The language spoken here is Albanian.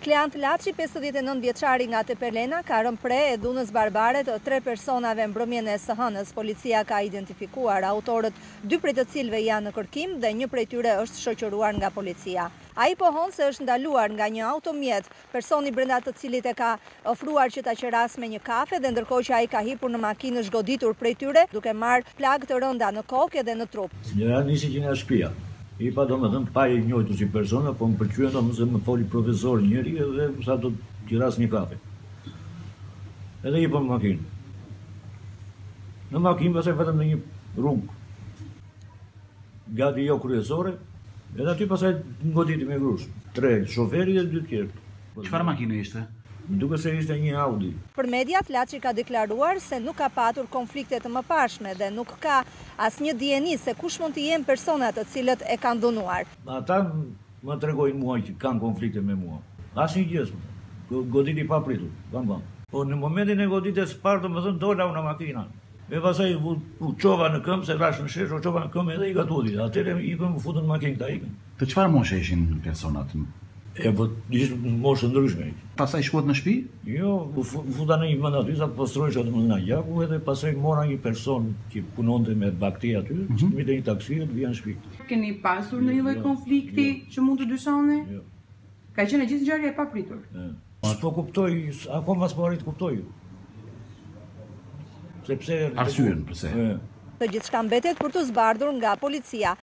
Kleant Laçi, 59 vjeçari nga Tepelena, ka rënë pre e dhunës barbare të 3 personave mbrëmjen e së hënës. Policia ka identifikuar autorët, 2 prej të cilëve janë në kërkim dhe 1 prej tyre është shoqëruar nga policia. Ai pohon se është ndaluar nga një automjet, personi brenda të cilit e ka ofruar që ta qeras me një kafe dhe ndërkohë që ai ka hipur në makinë është goditur prej tyre, duke marrë plagë të rënda në kokë dhe në trup. Njëra nisi që nga shtëpia. I pa do më thëmë pa e njojtu si persona, po më përqyën do më se më foli profesor njëri dhe sa do t'i ras një kafe. Edhe i për makinë. Në makinë pasaj vetëm në një rrugë, gati jo kryesore, edhe aty pasaj ngoditi me grush. 3 shoferi dhe 2 tjerë. Çfarë makine ishte? Duke se ishte një Audi. Për mediat, Laçi ka deklaruar se nuk ka patur konflikte të mëparshme dhe nuk ka asnjë dijeni se kush mund të jenë personat të cilët e kanë dhunuar. Ata më tregojnë mua që kanë konflikte me mua. Asnjë gjë. Goditi pa pritur. Po në momentin e goditjes parë domethënë dola unë makina. E pasaj u çova në këmbë se rash në shesh, u çova në këmbë edhe i gatuti. Atëherë ikën u futën në makinë ta ikën. Të çfarë moshe ishin personat? E po ishte moshë ndryshme. Pastaj shkuat në shtëpi? Jo, u futa në një vend aty sa postrojsh atë në gjaku edhe pastaj mora një person që punonte me bakti aty, me një taksi dhe vjen në shtëpi. Keni pasur në një lloj konflikti që mund të dyshoni? Jo. Ka qenë gjithë ngjarje e papritur. Po kuptoj, akoma s'po arrit kuptoj. Sepse Arsyen pse? Të gjithçka mbetet për të zbardhur nga policia.